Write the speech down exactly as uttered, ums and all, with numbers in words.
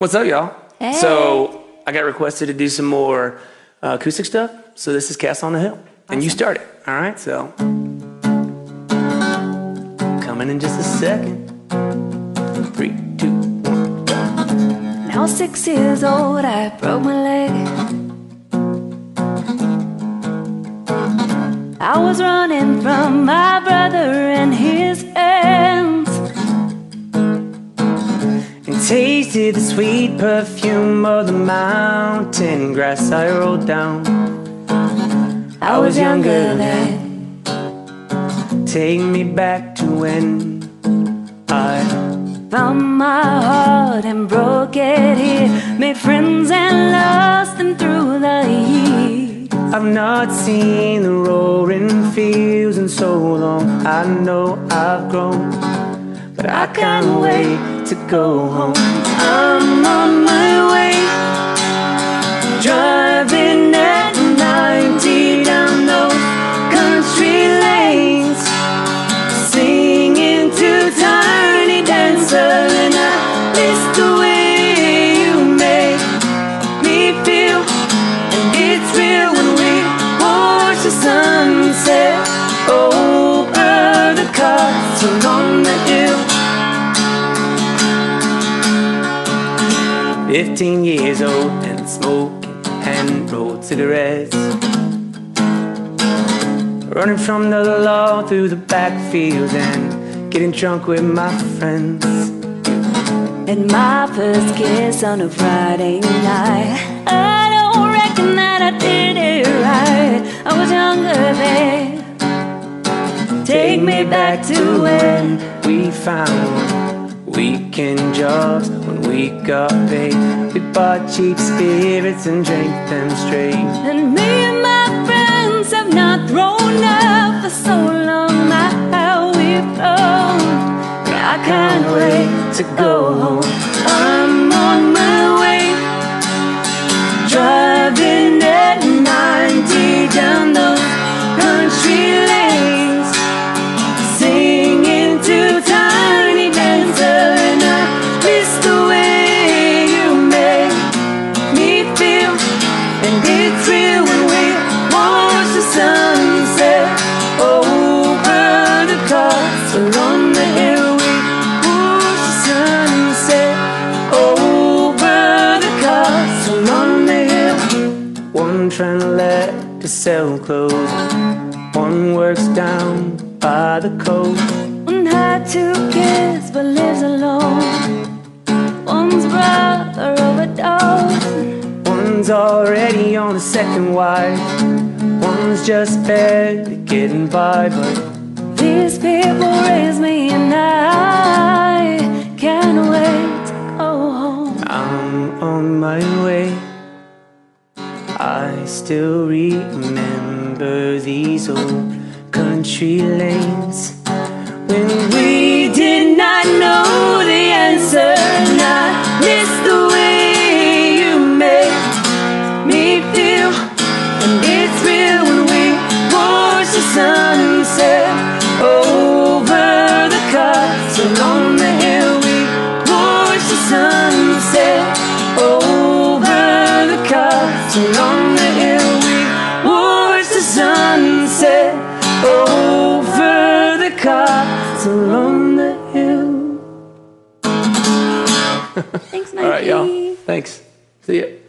What's up, y'all? Hey. So I got requested to do some more uh, acoustic stuff. So this is Castle on the Hill. And Awesome. you start it, all right? So coming in just a second. Three, two, one, go. When I was six years old, I broke my leg. I was running from my brother and his friends, And tasted the sweet perfume of the mountain grass I rolled down. I was younger then. Take me back to when I Found my heart and broke it here. Made friends and lost them through the years. I've not seen the roaring fields in so long. I know I've grown, but I can't wait to go home. I'm on my way, driving at ninety down those country lanes, singing to Tiny Dancer, and I miss the way you make me feel. And it's real when we watch the sunset over the castle on the hill. Fifteen years old and smoking hand-rolled cigarettes, running from the law through the backfields and getting drunk with my friends. And my first kiss on a Friday night, I don't reckon that I did it right. I was younger then. Take me back to when we found weekend jobs when we got paid. We bought cheap spirits and drank them straight. And me and my friends have not thrown up for so long. My how we've grown. I can't wait to go home. I'm on my way, driving at ninety down those country lanes, singing to Tiny Dancer, and I miss the way you make me feel. And it's real when we watch the sunset over the castle on the hill. One trying to let to sell clothes, one works down by the coast. One had two kids but lives alone. One's brother overdosed. One's already on a second wife. One's just barely getting by, but these people raise me and I can't wait to go home. I'm on my way. I still remember these old country lanes when we did not know the answer, and I miss the way you make me feel. And it's real when we watch the sunset over the castle on the hill. We watch the sunset over the castle on the hill. We watch the sunset over the castle on the hill. Thanks, Mikey. All right, y'all. Thanks. See ya.